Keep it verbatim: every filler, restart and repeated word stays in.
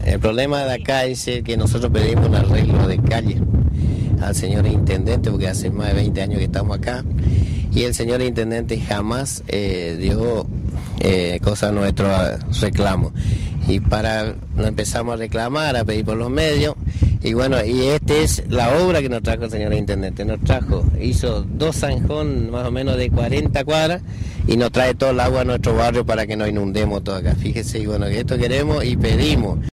El problema de acá es que nosotros pedimos un arreglo de calle al señor intendente, porque hace más de veinte años que estamos acá, y el señor intendente jamás eh, dio eh, cosa a nuestro reclamo. Y para nos empezamos a reclamar, a pedir por los medios, y bueno, y esta es la obra que nos trajo el señor intendente. Nos trajo, hizo dos zanjón más o menos de cuarenta cuadras, y nos trae todo el agua a nuestro barrio para que no inundemos todo acá. Fíjese, y bueno, que esto queremos y pedimos.